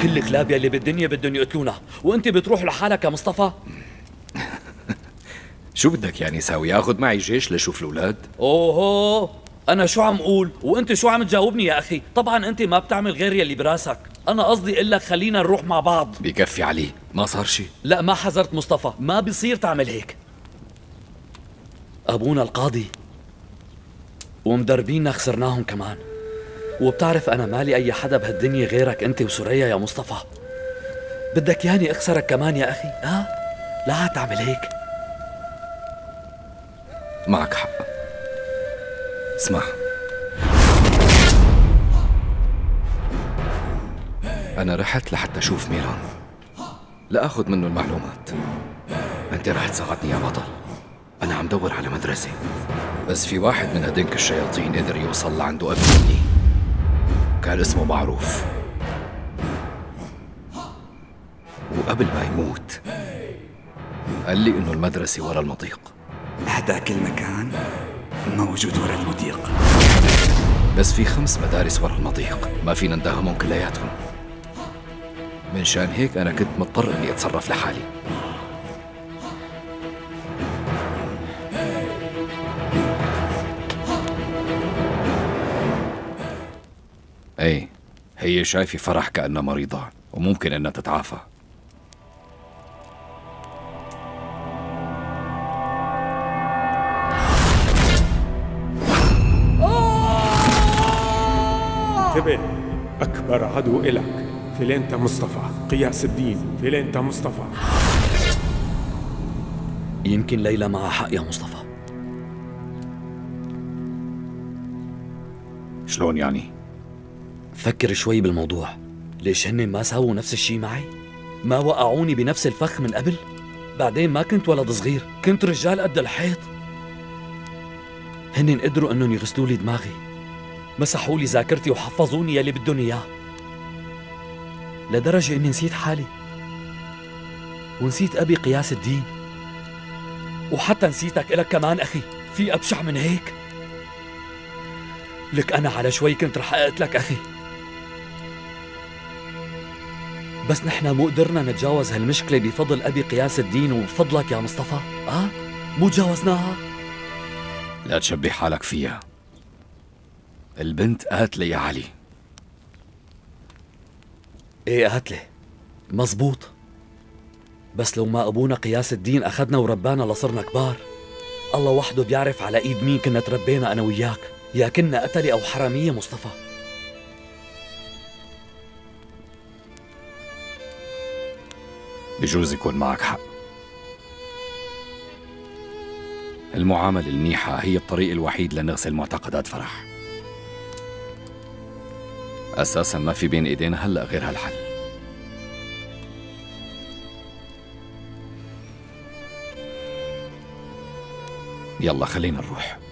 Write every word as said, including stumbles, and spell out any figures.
كل الكلاب يلي بالدنيا بدهم يقتلونا، وانت بتروح لحالك يا مصطفى؟ شو بدك يعني ساوي؟ اخذ معي جيش لشوف الاولاد؟ اوهو، انا شو عم اقول وانت شو عم تجاوبني يا اخي؟ طبعا انت ما بتعمل غير يلي براسك، انا قصدي اقول لك خلينا نروح مع بعض. بكفي علي، ما صار شيء. لا ما حذرت مصطفى، ما بيصير تعمل هيك. ابونا القاضي ومدربينا خسرناهم كمان، وبتعرف انا مالي اي حدا بهالدنيا غيرك انت وسوريا يا مصطفى. بدك ياني اخسرك كمان يا اخي؟ ها؟ لا تعمل هيك. معك حق. اسمع، أنا رحت لحتى أشوف ميلان لأخذ منه المعلومات. أنت رح تساعدني يا بطل. أنا عم دور على مدرسة، بس في واحد من هدينك الشياطين قدر يوصل لعنده قبل مني، كان اسمه معروف، وقبل ما يموت قال لي إنه المدرسة ورا المضيق. هداك المكان موجود ورا المضيق، بس في خمس مدارس ورا المضيق ما فينا نداهمهم كلياتهم. منشان هيك أنا كنت مضطر إني أتصرف لحالي. ايه، هي شايفة فرح كأنها مريضة وممكن إنها تتعافى. انتبه، أكبر عدو إلك فيلينتا مصطفى، قياس الدين فيلينتا مصطفى. يمكن ليلى معها حق يا مصطفى. شلون يعني؟ فكر شوي بالموضوع. ليش هن ما ساووا نفس الشي معي؟ ما وقعوني بنفس الفخ من قبل؟ بعدين ما كنت ولد صغير، كنت رجال قد الحيط. هن قدروا انهم يغسلوا لي دماغي، مسحوا لي ذاكرتي وحفظوني يلي بدهم اياه، لدرجة اني نسيت حالي ونسيت ابي قياس الدين، وحتى نسيتك الك كمان اخي. في ابشع من هيك؟ لك انا على شوي كنت رح اقتلك اخي، بس نحن مو قدرنا نتجاوز هالمشكلة بفضل ابي قياس الدين وبفضلك يا مصطفى. اه مو تجاوزناها؟ لا تشبه حالك فيها، البنت قاتلة يا علي. ايه قاتلة مزبوط، بس لو ما ابونا قياس الدين اخذنا وربانا لصرنا كبار، الله وحده بيعرف على ايد مين كنا تربينا انا وياك، يا كنا قتلة او حرامية مصطفى. بجوز يكون معك حق. المعاملة المنيحة هي الطريق الوحيد لنغسل معتقدات فرح. أساساً ما في بين إيدينا هلأ غير هالحل. يلا خلينا نروح.